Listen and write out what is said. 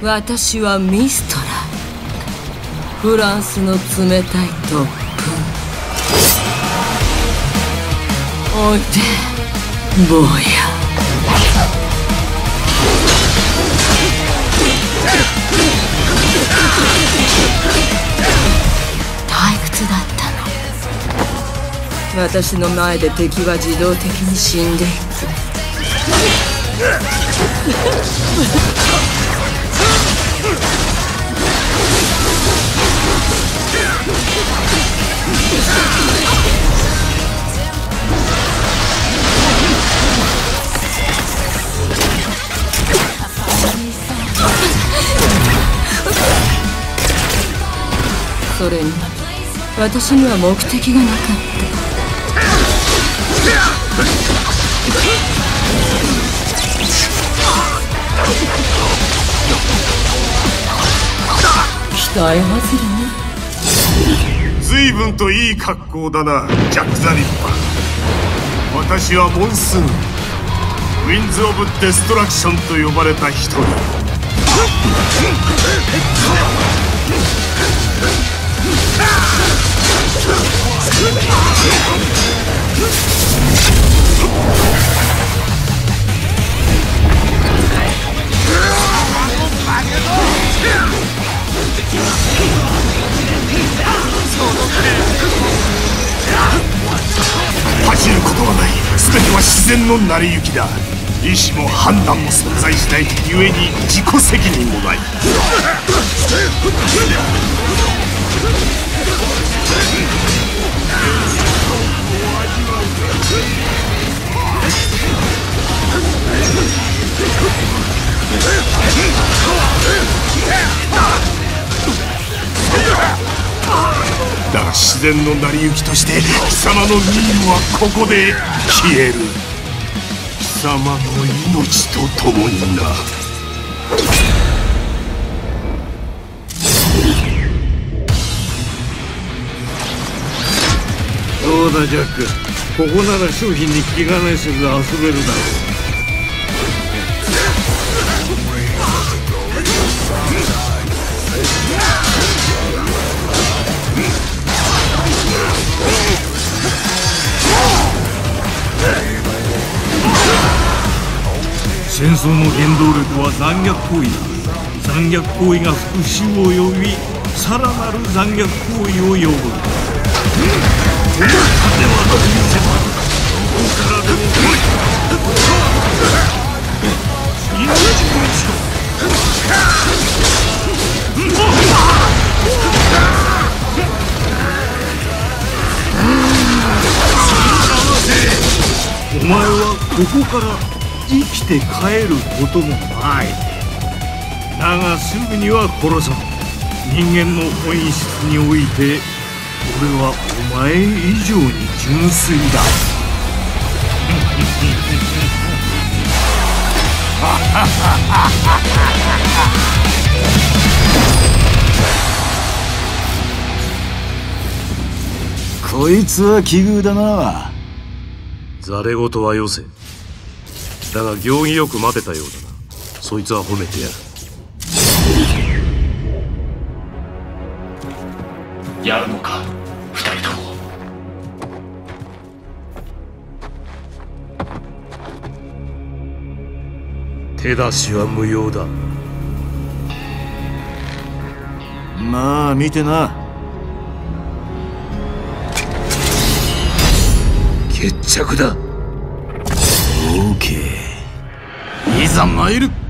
私はミストラ、フランスの冷たい突風。おいで坊や。退屈だったの。私の前で敵は自動的に死んでいく。それに私には目的がなかった。期待外れね。 随分といい格好だな、ジャック・ザ・リッパー。私はモンスーン、ウィンズ・オブ・デストラクションと呼ばれた一人。走ることはない。全ては自然の成り行きだ。意志も判断も存在しないゆえに自己責任もない。だが自然の成り行きとして貴様の任務はここで消える。貴様の命と共にな。 どうだジャック、ここなら商品に気兼ねせず遊べるだろう。戦争の原動力は残虐行為だ。残虐行為が復讐を呼び、さらなる残虐行為を呼ぶ。この盾はどこに迫る。どこからでも来い。命を一度。お前はここから生きて帰ることもない。だがすぐには殺さん。人間の本質において俺はお前以上に純粋だ。 こいつは奇遇だな。 ざれ言はよせ。だが行儀よく待てたようだな。そいつは褒めてやる。 やるのか、二人とも。 手出しは無用だ。 まあ見てな。 決着だ。 オーケー、いざ参る。